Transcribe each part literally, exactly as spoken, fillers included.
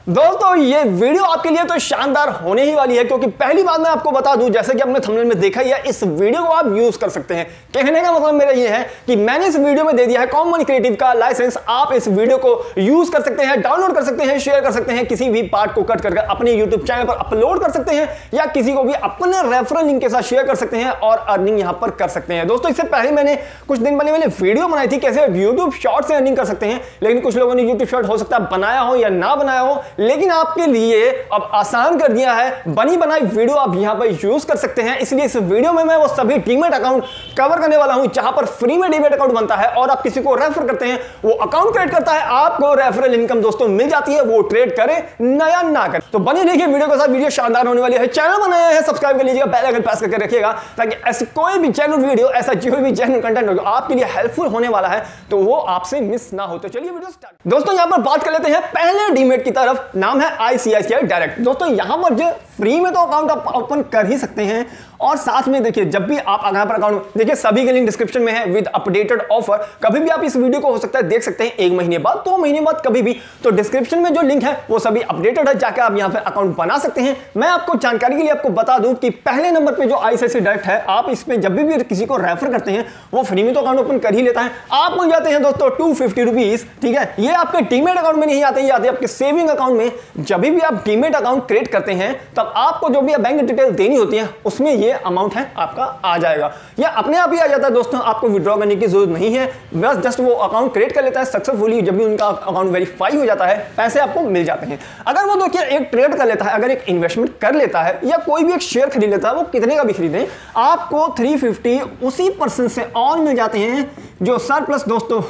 दोस्तों ये वीडियो आपके लिए तो शानदार होने ही वाली है, क्योंकि पहली बात मैं आपको बता दूं, जैसे कि आपने थंबनेल में देखा ही है, इस वीडियो को आप यूज कर सकते हैं। कहने का मतलब मेरा ये है कि मैंने इस वीडियो में दे दिया है कॉमन क्रिएटिव का लाइसेंस। आप इस वीडियो को यूज कर सकते हैं, डाउनलोड कर सकते हैं, शेयर कर सकते हैं, किसी भी पार्ट को कट करके अपने यूट्यूब चैनल पर अपलोड कर सकते हैं, या किसी को भी अपने रेफरल लिंक के साथ शेयर कर सकते हैं और अर्निंग यहां पर कर सकते हैं। दोस्तों इससे पहले मैंने कुछ दिन पहले मैंने वीडियो बनाई थी कैसे यूट्यूब शॉर्ट से अर्निंग कर सकते हैं, लेकिन कुछ लोगों ने यूट्यूब शॉर्ट हो सकता है बनाया हो या ना बनाया हो, लेकिन आपके लिए अब आसान कर दिया है। बनी बनाई वीडियो आप यहां पर यूज कर सकते हैं। इसलिए इस वीडियो में मैं वो सभी डीमेट अकाउंट कवर करने वाला हूं जहां पर फ्री में डीमेट अकाउंट बनता है और आप किसी को रेफर करते हैं, वो अकाउंट क्रिएट करता है, आपको रेफरल इनकम दोस्तों मिल जाती है, वो ट्रेड करे नया ना करे। तो बनी रहिए वीडियो के साथ, वीडियो शानदार होने वाली है। चैनल बनाया है सब्सक्राइब कर लीजिएगा, बेल आइकन प्रेस करके रखिएगा, ताकि ऐसे कोई भी जेन्युइन वीडियो, ऐसा जो भी जेन्युइन कंटेंट जो आपके लिए हेल्पफुल होने वाला है तो वो आपसे मिस ना हो। तो चलिए वीडियो स्टार्ट। दोस्तों यहां पर बात कर लेते हैं पहले डीमेट की तरफ, नाम है आईसीआईसीआई डायरेक्ट। दोस्तों यहां पर जो फ्री में तो अकाउंट आप ओपन कर ही सकते हैं, और साथ में देखिए जब भी आप यहां पर अकाउंट, देखिए सभी के लिंक डिस्क्रिप्शन में है विद अपडेटेड ऑफर। कभी भी आप इस वीडियो को हो सकता है देख सकते हैं, एक महीने बाद, दो महीने बाद, कभी भी। तो डिस्क्रिप्शन में जो लिंक है वो सभी अपडेटेड है, जाकर आप यहां पर अकाउंट बना सकते हैं। मैं आपको जानकारी के लिए आपको बता दूं कि पहले नंबर पे जो आईसीआईसीआई डायरेक्ट है, आप इस पे जब भी, भी किसी को रेफर करते हैं वो फ्री में तो अकाउंट ओपन कर ही लेता है। आप मिल जाते हैं दोस्तों टू फिफ्टी रुपीज, ठीक है। ये आपके डीमेट अकाउंट में नहीं आते, ये आते हैं आपके सेविंग अकाउंट में। जब भी आप डीमेट अकाउंट क्रिएट करते हैं तब आपको जो भी बैंक डिटेल देनी होती है उसमें ये अमाउंट है आपका आ जाएगा, या अपने आप ही आ जाता है। दोस्तों आपको विड्रॉ करने की जरूरत नहीं है, बस जस्ट वो अकाउंट क्रिएट कर लेता है सक्सेसफुली। जब भी उनका अकाउंट वेरीफाई हो जाता है, पैसे आपको मिल जाते हैं। अगर वो देखिए एक ट्रेड कर लेता है, अगर एक इन्वेस्टमेंट कर लेता है, या कोई भी एक शेयर खरीद लेता है, वो कितने का भी खरीदें, आपको थ्री फिफ्टी उसी परसेंट से और मिल जाते हैं, जो सर प्लस दोस्तों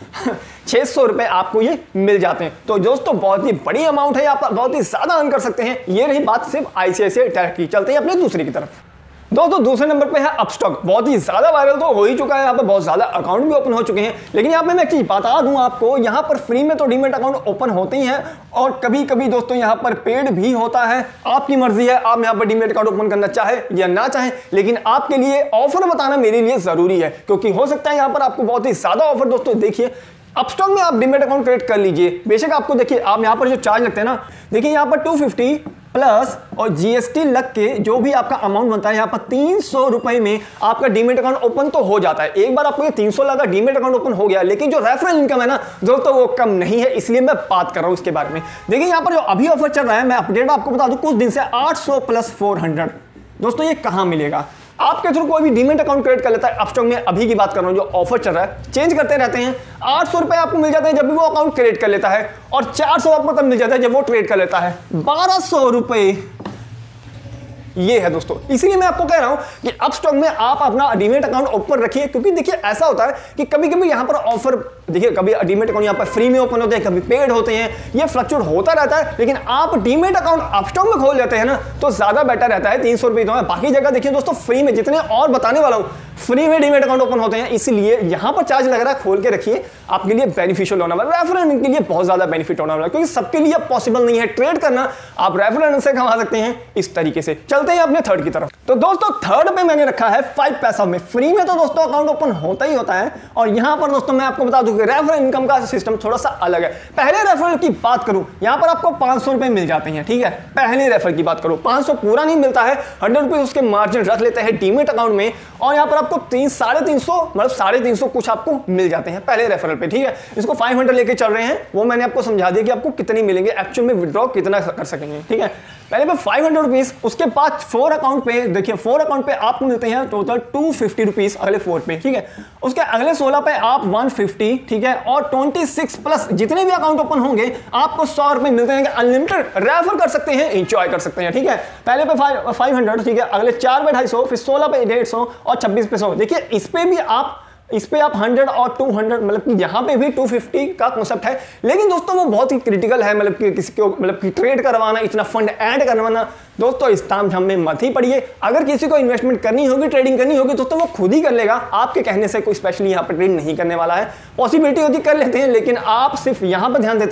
छह सौ रुपए आपको ये मिल जाते हैं। तो दोस्तों बहुत ही बड़ी अमाउंट है, आप बहुत ही ज्यादा अर्न कर सकते हैं। ये रही बात सिर्फ आईसीआईसीआई डायरेक्ट की। चलते हैं अपने दूसरी की तरफ। दोस्तों दूसरे नंबर पे है अपस्टॉक। बहुत ही ज्यादा वायरल तो हो ही चुका है, यहाँ पर बहुत ज्यादा अकाउंट भी ओपन हो चुके हैं। लेकिन यहाँ पे मैं एक चीज बता दूं आपको, यहाँ पर फ्री में तो डीमेट अकाउंट ओपन होते ही हैं, और कभी कभी दोस्तों यहाँ पर पेड भी होता है। आपकी मर्जी है, आप यहाँ पर डीमेट अकाउंट ओपन करना चाहे या ना चाहे, लेकिन आपके लिए ऑफर बताना मेरे लिए जरूरी है, क्योंकि हो सकता है यहाँ पर आपको बहुत ही ज्यादा ऑफर। दोस्तों देखिए अपस्टॉक में आप डीमेट अकाउंट क्रिएट कर लीजिए, बेशक आपको देखिए आप यहाँ पर जो चार्ज लगते हैं ना, देखिए यहाँ पर टू फिफ्टी प्लस और जीएसटी लग के जो भी आपका अमाउंट बनता है, यहाँ पर तीन सौ रुपए में आपका डीमेट अकाउंट ओपन तो हो जाता है। एक बार आपको ये तीन सौ लगा, डीमेट अकाउंट ओपन हो गया, लेकिन जो रेफरल इनकम है ना दोस्तों वो कम नहीं है, इसलिए मैं बात कर रहा हूं इसके बारे में। देखिए यहाँ पर जो अभी ऑफर चल रहा है, मैं अपडेट आपको बता दूं, कुछ दिन से आठ सौ प्लस फोर हंड्रेड। दोस्तों ये कहां मिलेगा? आपके थ्रू कोई भी डीमेट अकाउंट क्रिएट कर लेता है अपस्टॉक में, अभी की बात कर रहा हूं, जो ऑफर चल रहा है, चेंज करते रहते हैं। आठ सौ रुपए आपको मिल जाते हैं जब भी वो अकाउंट क्रिएट कर लेता है, और चार सौ आपको तब मिल जाता है जब वो ट्रेड कर लेता है। बारह सौ रुपए ये है दोस्तों। इसीलिए मैं आपको कह रहा हूं कि अपस्टॉक में आप अपना डीमेट अकाउंट ओपन रखिए, क्योंकि देखिए ऐसा होता है कि कभी कभी यहां पर ऑफर, देखिए कभी डीमेट अकाउंट यहां पर फ्री में ओपन होते हैं, कभी पेड होते हैं, ये फ्लक्चुएट होता रहता है। लेकिन आप डीमेट अकाउंट अपस्टॉक में खोल लेते हैं ना तो ज्यादा बेटर रहता है। तीन सौ रुपए तो है, बाकी जगह देखिए दोस्तों फ्री में, जितने और बताने वाला हूं फ्री में डीमेट अकाउंट ओपन होते हैं, इसलिए यहां पर चार्ज लग रहा है। खोल के रखिए, आपके लिए बेनिफिशियल होने वाला है, रेफरल के लिए बहुत ज्यादा बेनिफिट होने वाला है, क्योंकि सबके लिए पॉसिबल नहीं है ट्रेड करना। आप रेफरल से कमा सकते हैं इस तरीके से। चलते हैं अपने थर्ड की तरफ। तो दोस्तों थर्ड पे मैंने रखा है फाइव पैसा में। फ्री में तो दोस्तों अकाउंट ओपन होता ही होता है, और यहां पर दोस्तों मैं आपको बता दूं कि रेफरल इनकम का सिस्टम थोड़ा सा अलग है। पहले रेफरल की बात करूं, यहां पर आपको पांच सौ रुपए मिल जाते हैं, ठीक है। पहले रेफरल की बात करूं, पांच सौ पूरा नहीं मिलता है, हंड्रेड रुपीज उसके मार्जिन रख लेते हैं डीमेट अकाउंट में, और यहां पर आपको तीन साढ़े तीन सौ मतलब साढ़े तीन सौ कुछ आपको मिल जाते हैं पहले रेफरल पे, ठीक है। इसको फाइव हंड्रेड लेके चल रहे हैं, वो मैंने आपको समझा दिया कि आपको कितने मिलेंगे, एक्चुअल में विड्रॉ कितना कर सकेंगे, ठीक है। पहले पे फाइव हंड्रेड रुपीज, उसके बाद फोर अकाउंट पे देखिए, फोर अकाउंट पे आपको मिलते हैं टोटल टू फिफ्टी रुपीज अगले फोर पे, ठीक है। उसके अगले सोलह पे आप वन फिफ्टी, ठीक है, और ट्वेंटी सिक्स प्लस जितने भी अकाउंट ओपन होंगे आपको सौ रुपए मिलते हैं, अनलिमिटेड रेफर कर सकते हैं, एंजॉय कर सकते हैं, ठीक है। पहले पे फाइव हंड्रेड, ठीक है, अगले चार पे ढाई सौ, फिर सोलह पे डेढ़ सौ और छब्बीस पे सौ। देखिए इस पे भी आप, इस पे आप हंड्रेड और टू हंड्रेड, मतलब कि यहाँ पे भी टू फिफ्टी का कॉन्सेप्ट है। लेकिन दोस्तों वो बहुत ही क्रिटिकल है, मतलब कि किसी को, मतलब कि ट्रेड करवाना, इतना फंड ऐड करवाना, दोस्तों इस ताम झाम में मत ही पड़िए। अगर किसी को इन्वेस्टमेंट करनी होगी, ट्रेडिंग करनी होगी, दोस्तों वो खुद ही कर लेगा, आपके कहने से कोई स्पेशली यहाँ पर ट्रेड नहीं करने वाला है। पॉसिबिलिटी होती कर लेते हैं, लेकिन आप सिर्फ यहाँ पर ध्यान देते हैं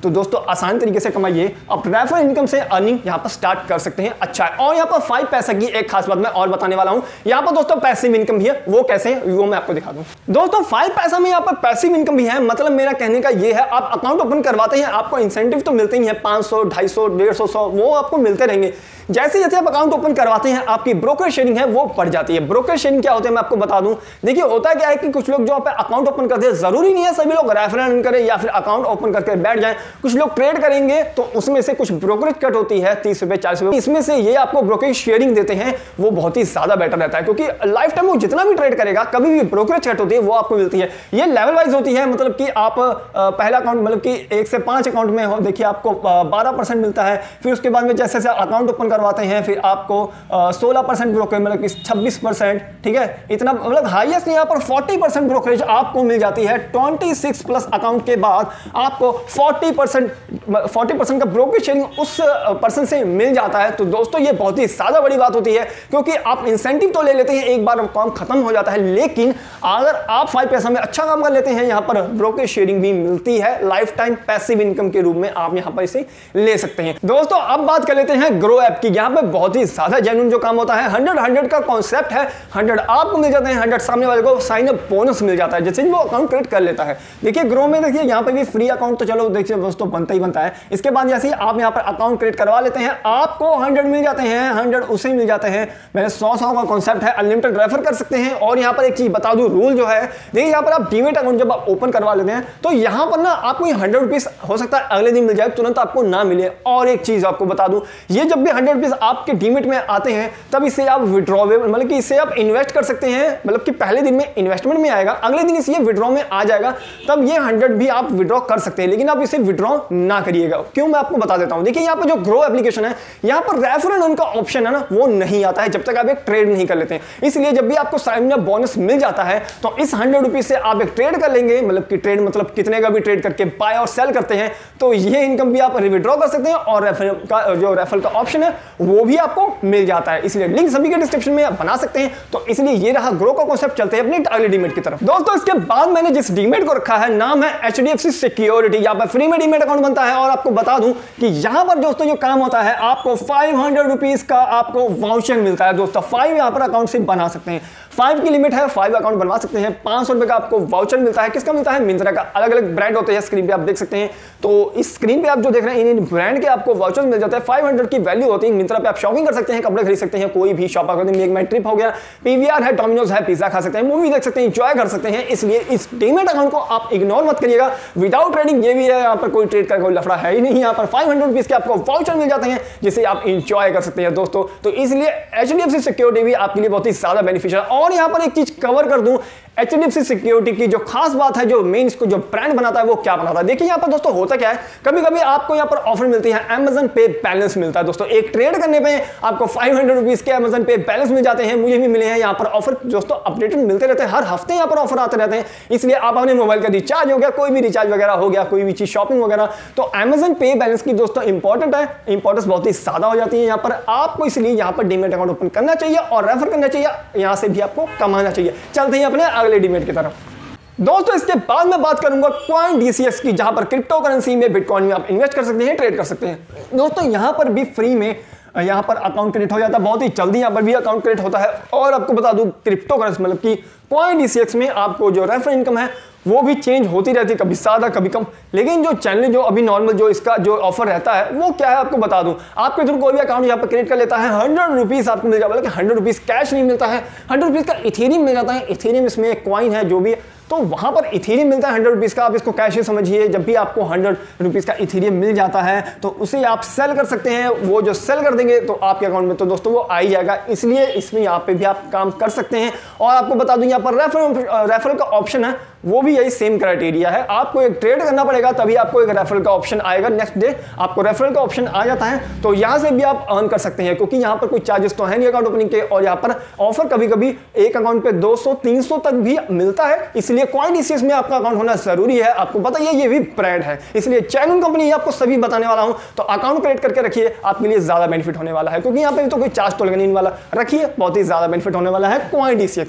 तो दोस्तों आसान तरीके से कमाइए। आप रेफरल इनकम से अर्निंग यहाँ पर स्टार्ट कर सकते हैं। अच्छा है, और यहाँ पर फाइव पैसा की एक खास बात मैं और बताने वाला हूँ। यहाँ पर दोस्तों पैसिव इनकम भी है, वो कैसे है वो मैं आपको दिखा दूँ। दोस्तों फाइव पैसा में यहाँ पर पैसिव इनकम भी है, मतलब मेरा कहने का ये है, आप अकाउंट ओपन करवाते हैं, आपको इंसेंटिव तो मिलते ही है, पाँच सौ ढाई सौ डेढ़ सौ सौ वो आपको मिलते रहेंगे। जैसे जैसे आप अकाउंट ओपन करवाते हैं आपकी ब्रोकर शेयरिंग है वो बढ़ जाती है। ब्रोकर शेयरिंग क्या होता है मैं आपको बता दूं। देखिए होता क्या है कि कुछ लोग जो आप अकाउंट ओपन करते हैं, जरूरी नहीं है सभी लोग रेफरल करें या फिर अकाउंट ओपन करके बैठ जाएं। कुछ लोग ट्रेड करेंगे तो उसमें से कुछ ब्रोकरेज कट होती है तीस रुपए चालीस रुपए, इसमें से ये आपको ब्रोकरेज शेयरिंग देते हैं, वो बहुत ही ज्यादा बेटर रहता है, क्योंकि लाइफ टाइम वो जितना भी ट्रेड करेगा कभी भी ब्रोकरेज कट होती है वो आपको मिलती है। ये लेवल वाइज होती है, मतलब कि आप पहला अकाउंट मतलब कि एक से पांच अकाउंट में हो, देखिए आपको बारह परसेंट मिलता है। फिर उसके बाद में जैसे जैसे अकाउंट ओपन करवाते हैं फिर आपको सोलह परसेंट ब्रोकरेज, मतलब कि छब्बीस परसेंट, ठीक है, इतना मतलब हाईएस्ट यहाँ पर चालीस परसेंट ब्रोकरेज आपको मिल जाती है। छब्बीस प्लस अकाउंट के बाद आपको चालीस परसेंट चालीस परसेंट का ब्रोकरेज शेयरिंग उस पर्सन से मिल जाता है। तो दोस्तों ये बहुत ही ज्यादा बड़ी बात होती है, क्योंकि आप इंसेंटिव तो ले लेते हैं, एक बार काम खत्म हो जाता है, लेकिन अगर आप फाइव पैसा में अच्छा काम कर लेते हैं यहाँ पर ब्रोकरेज शेयरिंग भी मिलती है, लाइफ टाइम पैसिव इनकम के रूप में आप यहाँ पर इसे ले सकते हैं। दोस्तों अब बात कर लेते हैं ग्रो ऐप की। यहाँ पे बहुत ही ज्यादा जेन्युइन जो काम होता है, हंड्रेड हंड्रेड का कॉन्सेप्ट है, हंड्रेड आपको मिल जाते हैं, हंड्रेड सामने वाले को साइन अप बोनस मिल जाता है जैसे वो अकाउंट क्रिएट कर लेता है। देखिए ग्रो में देखिए यहाँ पे भी फ्री अकाउंट तो चलो देखिए दोस्तों बनता ही बनता है। इसके बाद जैसे ही आप यहाँ पर अकाउंट क्रिएट करवा लेते हैं आपको हंड्रेड मिल जाते हैं, हंड्रेड उसे मिल जाते हैं। मैंने सौ सौ का कॉन्सेप्ट है, अनलिमिटेड रेफर कर सकते हैं। और यहाँ पर एक चीज बता दूं, रूल जो है देखिए यहाँ पर आप डीमेट अकाउंट जब आप ओपन करवा लेते हैं तो यहाँ पर ना आपको हंड्रेड रुपीज हो सकता है अगले दिन मिल जाए, तुरंत आपको ना मिले। और एक चीज आपको बता दूं, ये जब भी हंड्रेड रुपीज आपके डीमेट में आते हैं तब इसे आप विड्रॉवेबल मतलब कि इसे आप इन्वेस्ट कर सकते हैं, मतलब कि पहले दिन में इन्वेस्टमेंट में आएगा, अगले दिन इसे विड्रॉ में आ जाएगा, तब ये हंड्रेड भी आप विड्रॉ कर सकते हैं, लेकिन आप इसे विड्रॉ ना करिएगा। क्यों मैं आपको बता देता हूं। देखिए यहाँ पर जो ग्रो एप्लीकेशन है यहाँ पर रेफरल उनका ऑप्शन है ना वो नहीं आता है जब तक आप एक ट्रेड नहीं कर लेते हैं। इसलिए जब भी आपको साइन अप बोनस मिल जाता है तो इस हंड्रेड रुपीज से आप एक ट्रेड कर लेंगे, मतलब कि ट्रेड मतलब कितने का भी ट्रेड करके बाय और सेल करते हैं तो ये इनकम भी आप विड्रॉ कर सकते हैं और रेफरल का जो रेफरल का ऑप्शन है वो भी आपको मिल जाता है। इसलिए लिंक सभी के डिस्क्रिप्शन में आप बना सकते हैं। तो इसलिए ये रहा ग्रो का कॉन्सेप्ट। चलते हैं अपनी अगले डीमेट की तरफ। दोस्तों इसके बाद मैंने जिस डीमेट को रखा है नाम है H D F C security. यहाँ पर फ्री में डीमेट अकाउंट बनता है और आपको बता दूं कि यहाँ पर दोस्तों जो काम होता है आपको फाइव हंड्रेड रुपीज का आपको वाउचर मिलता है। दोस्तों फाइव यहाँ पर अकाउंट से बना सकते हैं, फाइव की लिमिट है, फाइव अकाउंट बनवा सकते हैं। पांच सौ रुपए का आपको वाउचर मिलता है। किसका मिलता है? मिंत्रा का। अलग अलग ब्रांड होते हैं, स्क्रीन पे आप देख सकते हैं। तो इस स्क्रीन पे आप जो देख रहे हैं इन ब्रांड के आपको वाउचर मिल जाता है। फाइव हंड्रेड की वैल्यू होती है। मिंत्रा पे आप शॉपिंग कर सकते हैं, कपड़े खरीद सकते हैं, कोई भी शॉप अगर एक माई ट्रिप हो गया, पीवीआर है, डोमिनोज है, पिज्जा खा सकते हैं, मूवी देख सकते हैं, एंजॉय कर सकते हैं। इसलिए इस डीमेट अकाउंट को आप इग्नोर मत करिएगा। विदाउट ट्रेडिंग ये भी है, यहाँ पर कोई ट्रेड का कोई लफड़ा है ही नहीं। यहाँ पर फाइव हंड्रेड रुपीज के आपको वाउचर मिल जाते हैं जिसे आप इंजॉय कर सकते हैं दोस्तों। तो इसलिए H D F C security भी आपके लिए बहुत ही ज्यादा बेनिफिशियल है। और यहाँ पर एक चीज कवर कर दूं, H D F C security की जो खास बात है, जो मेन इसको जो ब्रांड बनाता है वो क्या बनाता है। देखिए यहाँ पर दोस्तों होता क्या है, कभी कभी आपको यहाँ पर ऑफर मिलती है, अमेजन पे बैलेंस मिलता है। दोस्तों एक ट्रेड करने पे आपको फाइव हंड्रेड रुपीज के अमेजन पे बैलेंस मिल जाते हैं। मुझे भी मिले हैं यहाँ पर ऑफर। दोस्तों अपडेटेड मिलते रहते हैं, हर हफ्ते यहाँ पर ऑफर आते रहते हैं। इसलिए आप अपने मोबाइल का रिचार्ज हो गया, कोई भी रिचार्ज वगैरह हो गया, कोई भी चीज शॉपिंग वगैरह, तो अमेजन पे बैलेंस की दोस्तों इंपॉर्टेंट है, इंपॉर्टेंस बहुत ही ज्यादा हो जाती है यहाँ पर आपको। इसलिए यहाँ पर डीमेट अकाउंट ओपन करना चाहिए और रेफर करना चाहिए, यहाँ से भी आपको कमाना चाहिए। चलते हैं अपने अगले डीमेट की तरफ। दोस्तों इसके बाद मैं बात करूंगा कॉइन डी सी एक्स की, जहां पर क्रिप्टो करेंसी में बिटकॉइन में आप इन्वेस्ट कर सकते हैं, ट्रेड कर सकते हैं। दोस्तों यहां पर भी फ्री में यहां पर अकाउंट क्रिएट हो जाता है, बहुत ही जल्दी यहां पर भी अकाउंट क्रिएट होता है। और आपको बता दूं क्रिप्टो करेंसी मतलब कि कॉइन डी सी एक्स में आपको जो रेफर इनकम है वो भी चेंज होती रहती है, कभी ज्यादा कभी कम। लेकिन जो चैनल जो अभी नॉर्मल जो इसका जो ऑफर रहता है वो क्या है आपको बता दूं। आपके थ्रू कोई भी अकाउंट यहाँ पर क्रिएट कर लेता है, हंड्रेड रुपीज आपको मिल जाएगा, लेकिन हंड्रेड रुपीज कैश नहीं मिलता है, हंड्रेड रुपीज का इथेरियम मिल जाता है। इथेरियम इसमें एक कॉइन है जो भी, तो वहां पर इथेरियम मिलता है हंड्रेड रुपीज का। आप इसको कैश ही समझिए। जब भी आपको हंड्रेड रुपीज का इथेरियम मिल जाता है तो उसे आप सेल कर सकते हैं। वो जो सेल कर देंगे तो आपके अकाउंट में तो दोस्तों वो आ ही जाएगा। इसलिए इसमें यहाँ पे भी आप काम कर सकते हैं। और आपको बता दूं यहाँ पर रेफरल रेफरल का ऑप्शन है, वो भी यही सेम क्राइटेरिया है। आपको एक ट्रेड करना पड़ेगा तभी आपको एक रेफरल का ऑप्शन आएगा। नेक्स्ट डे आपको रेफरल का ऑप्शन आ जाता है, तो यहां से भी आप अर्न कर सकते हैं, क्योंकि यहां पर कोई चार्जेस तो है नहीं अकाउंट ओपनिंग के। और यहां पर ऑफर कभी कभी एक अकाउंट पे दो सौ तीन सौ तक भी मिलता है। इसलिए कॉइन डी सी एक्स में आपका अकाउंट होना जरूरी है। आपको पता है ये भी ब्रांड है, इसलिए चैनल कंपनी आपको सभी बताने वाला हूं। तो अकाउंट क्रिएट करके रखिए, आपके लिए ज्यादा बेनिफिट होने वाला है, क्योंकि यहां पे तो कोई चार्ज तो लगने वाला। रखिए, बहुत ही ज्यादा बेनिफिट होने वाला है कॉइन डी सी एक्स में।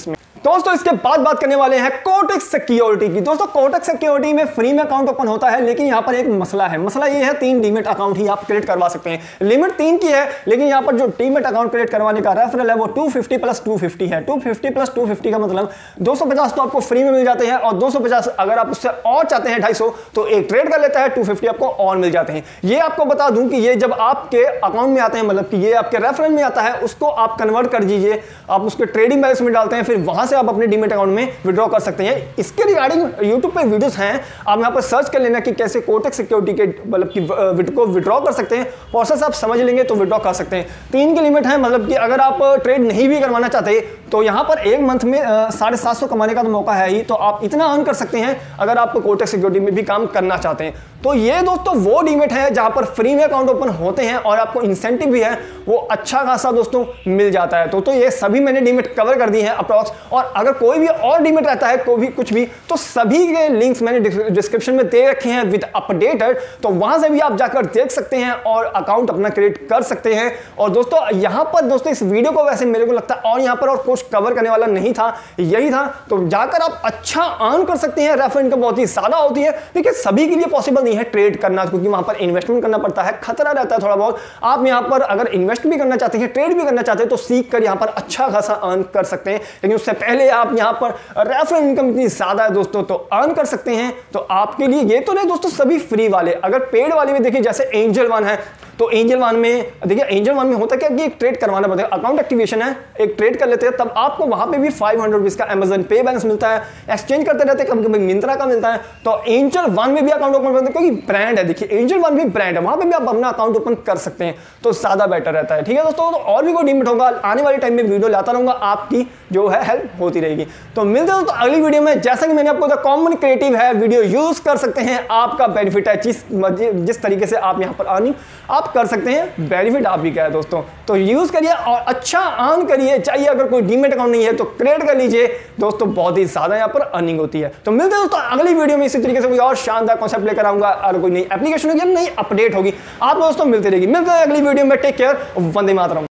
दोस्तों इसके बाद बात करने वाले हैं कोटक सिक्योरिटी की। दोस्तों कोटक सिक्योरिटी में फ्री में अकाउंट ओपन होता है, लेकिन यहां पर एक मसला है। मसला ये है तीन डीमेट अकाउंट ही आप क्रिएट करवा सकते हैं। लिमिट तीन की है, लेकिन यहां पर जो डीमेट अकाउंट क्रिएट करवाने का रेफरल है वो two fifty plus two fifty है। Two fifty plus two fifty का मतलब दो सौ पचास तो आपको फ्री में मिल जाते हैं, और दो सौ पचास अगर आप उससे और चाहते हैं ढाई सौ तो एक ट्रेड कर लेता है, टू फिफ्टी आपको और मिल जाते हैं। ये आपको बता दूं कि ये जब आपके अकाउंट में आते हैं, मतलब कि ये आपके रेफरल में आता है, उसको आप कन्वर्ट कर दीजिए, आप उसके ट्रेडिंग बैलेंस में डालते हैं, फिर वहां से आप अपने डीमेट अकाउंट में विड्रॉ कर सकते हैं। इसके रिगार्डिंग यूट्यूब पे वीडियोस हैं, आप यहां पर सर्च कर लेना कि कैसे कोटक सिक्योरिटी के मतलब कि को विड्रॉ कर सकते हैं। प्रोसेस आप समझ लेंगे तो विड्रॉ कर सकते हैं। तीन की लिमिट है, मतलब कि अगर आप ट्रेड नहीं भी करवाना चाहते तो यहां पर एक मंथ में साढ़े सात सौ कमाने का तो मौका है ही, तो आप इतना अर्न कर सकते हैं अगर आप कोटक सिक्योरिटी में भी काम करना चाहते हैं। तो ये दोस्तों वो डीमेट है जहां पर फ्री में अकाउंट ओपन होते हैं और आपको इंसेंटिव भी है वो अच्छा खासा दोस्तों मिल जाता है। तो तो ये सभी मैंने डीमेट कवर कर दिए हैं अप्रॉक्स, और अगर कोई भी और डीमेट रहता है कोई भी कुछ भी तो सभी के लिंक्स मैंने डिस्क्रिप्शन में दे रखे हैं विद अपडेटेड, तो वहां से भी आप जाकर देख सकते हैं और अकाउंट अपना क्रिएट कर सकते हैं। और दोस्तों यहां पर दोस्तों इस वीडियो को वैसे मेरे को लगता है और यहां पर और कुछ कवर करने वाला नहीं था, यही था। तो जाकर आप अच्छा अर्न कर सकते हैं, रेफरल इनकम बहुत ही ज्यादा होती है। देखिए सभी के लिए पॉसिबल नहीं है ट्रेड करना, क्योंकि वहां पर इन्वेस्टमेंट करना पड़ता है, खतरा रहता है थोड़ा बहुत। आप यहां पर अगर इन्वेस्ट भी करना चाहते हैं, ट्रेड भी करना चाहते हैं तो सीख कर यहां पर अच्छा खासा अर्न कर सकते हैं। लेकिन उससे पहले आप यहां पर रेफरल इनकम इतनी ज्यादा है दोस्तों तो अर्न कर सकते हैं। तो आपके लिए ये तो नहीं दोस्तों सभी फ्री वाले, अगर पेड वाले में देखिए जैसे एंजल वन है, तो एंजल वन में देखिए एंजल वन में होता क्या कि एक ट्रेड करवाना पड़ता है, अकाउंट एक्टिवेशन है, एक ट्रेड कर लेते हैं तब आपको वहां पे भी फाइव हंड्रेड रुपीज का अमेजन पे बैलेंस मिलता है, एक्सचेंज करते रहते हैं, कभी कभी मिंत्रा का मिलता है। तो एंजल वन में भी अकाउंट ओपन करते हैं क्योंकि ब्रांड है, देखिए एंजल वन भी ब्रांड है, वहां पे भी आप अपना अकाउंट ओपन कर सकते हैं, तो ज्यादा बेटर रहता है। ठीक है दोस्तों, तो और भी कोई डीमेट होगा आने वाले टाइम में वीडियो लाता रहूंगा, आपकी जो है हेल्प होती रहेगी। तो मिलते हैं दोस्तों अगली वीडियो में। जैसा कि मैंने आपको बताया कॉमन क्रिएटिव है, वीडियो यूज कर सकते हैं, आपका बेनिफिट है, जिस जिस तरीके से आप यहां पर अर्निंग आप कर सकते हैं, बेनिफिट आप भी क्या है दोस्तों, तो यूज करिए और अच्छा अर्न करिए। चाहिए अगर कोई डीमेट अकाउंट नहीं है तो क्रिएट कर लीजिए दोस्तों, बहुत ही ज्यादा यहां पर अर्निंग होती है। तो मिलते हैं दोस्तों अगली वीडियो में, इसी तरीके से कोई और शानदार कॉन्सेप्ट लेकर आऊंगा, और कोई नई एप्लीकेशन होगी, नई अपडेट होगी, आप दोस्तों मिलते रहेगी। मिलते हैं अगली वीडियो में, टेक केयर, वंदे मातरम।